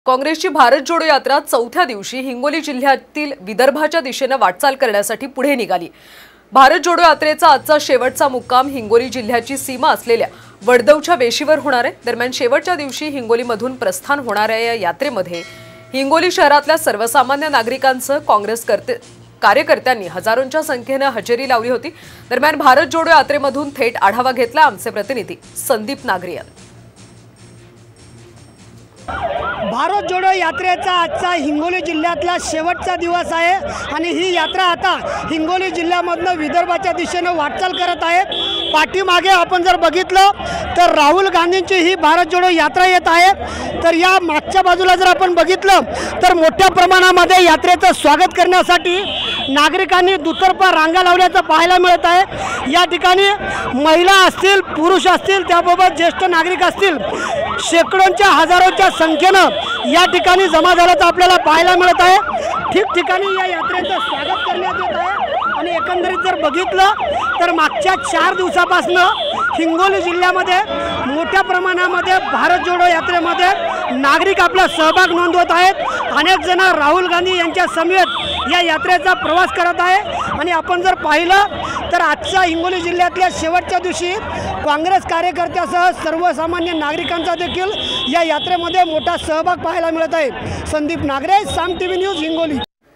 काँग्रेसची भारत जोडो यात्रा चौथ्या दिवशी हिंगोली जिल्ह्यातील विदर्भाच्या दिशेने वाटचाल करण्यासाठी पुढे निघाली। भारत जोडो यात्रेचा आजचा शेवटचा मुक्काम हिंगोली जिल्ह्याची सीमा असलेल्या वडदवच्या वेशीवर होणार आहे। दरम्यान शेवटच्या दिवशी हिंगोलीमधून प्रस्थान होणाऱ्या या यात्रेमध्ये हिंगोली शहरातल्या सर्वसामान्य नागरिकांसह काँग्रेस कार्यकर्त्यांनी हजारोंच्या संख्येने हजेरी लावली होती। दरम्यान भारत जोडो यात्रेमधून थेट आढावा घेतला आमचे प्रतिनिधी संदीप नागरे यांनी। भारत जोडो यात्रेचा आजचा हिंगोली जिल्ह्यातला शेवटचा दिवस आहे आणि ही यात्रा आता हिंगोली जिल्ह्यामधून विदर्भाच्या दिशेने वाटचाल करत आहे। पाठीमागे आपण जर बघितलं तर राहुल गांधींची ही भारत जोडो यात्रा येत आहे। तर या मागच्या बाजूला जर आपण बघितलं तर मोठ्या प्रमाणामध्ये यात्रेचं स्वागत करण्यासाठी नागरिकांनी दुतर्फा रांगा लावल्याचं पाहायला मिळत आहे। या ठिकाणी महिला असतील, पुरुष असतील, त्याबरोबर ज्येष्ठ नागरिक असतील, शेकडोंच्या हजारोच्या संख्येनं या ठिकाणी जमा झाल्याचं आपल्याला पाहायला मिळत आहे। ठिकठिकाणी या यात्रेचं स्वागत करण्यात येत आहे आणि एकंदरीत जर बघितलं तर मागच्या 4 दिवसापासून हिंगोली जिल्ह्यामध्ये मोठ्या प्रमाणामध्ये भारत जोडो यात्रेमध्ये नागरिक आपला सहभाग नोंदवत आहेत। अनेक जण राहुल गांधी यांच्या समेत या यात्रेचा प्रवास करत आहे आणि आपण जर पाहिलं तर आजच्या हिंगोली जिल्ह्यातल्या शेवटच्या दिवशी काँग्रेस कार्यकर्त्यासह सर्वसामान्य नागरिकांचा देखील या यात्रेमध्ये मोठा सहभाग पाहायला मिळत आहे। Sandeep Nagare, Saam TV news, Hingoli.